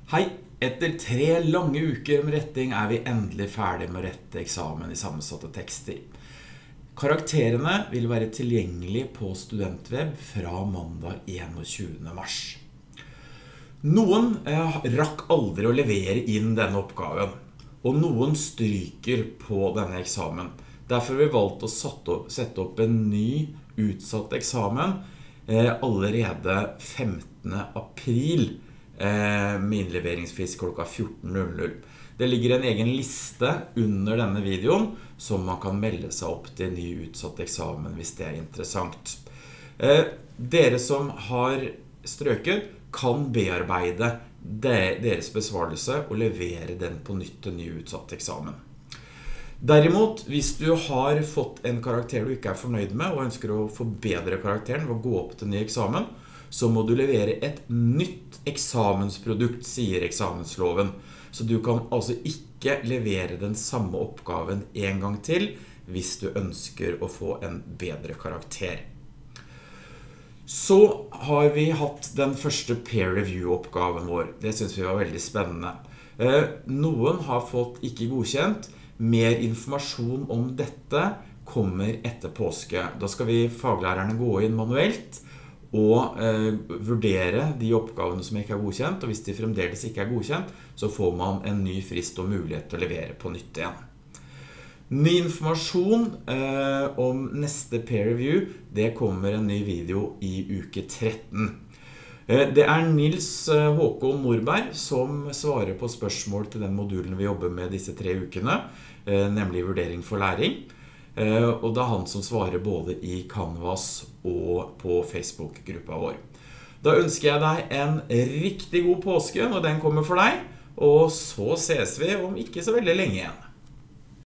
Hei, etter 3 lange uker med retting vi endelig ferdig med å rette eksamen i sammensatte tekster. Karakterene vil være tilgjengelig på Studentweb fra mandag 21. mars. Noen rakk aldri å levere inn denne oppgaven, og noen stryker på denne eksamen. Derfor har vi valgt å sette opp en ny utsatt eksamen allerede 15. april med innleveringsfrist klokka 14:00. Det ligger en egen liste under denne videoen som man kan melde seg opp til ny utsatt eksamen hvis det interessant. Dere som har strøket kan bearbeide deres besvarelse og levere den på nytt til ny utsatt eksamen. Derimot, hvis du har fått en karakter du ikke fornøyd med og ønsker å forbedre karakteren ved å gå opp til ny eksamen, så må du levere et nytt eksamensprodukt, sier eksamensloven. Så du kan altså ikke levere den samme oppgaven en gang til hvis du ønsker å få en bedre karakter. Så har vi hatt den første peer review-oppgaven vår. Det synes vi var veldig spennende. Noen har fått ikke godkjent. Mer informasjon om dette kommer etter påske. Da skal vi faglærerne gå inn manuelt og vurdere de oppgavene som ikke godkjent, og hvis de fremdeles ikke godkjent, så får man en ny frist og mulighet til å levere på nytt igjen. Ny informasjon om neste peer review, det kommer en ny video i uke 13. Det Nils Håkon Nordberg som svarer på spørsmål til den modulen vi jobber med disse 3 ukene, nemlig vurdering for læring. Og det han som svarer både i Canvas og på Facebook-gruppa vår. Da ønsker jeg deg en riktig god påske når den kommer for deg, og så ses vi om ikke så veldig lenge igjen.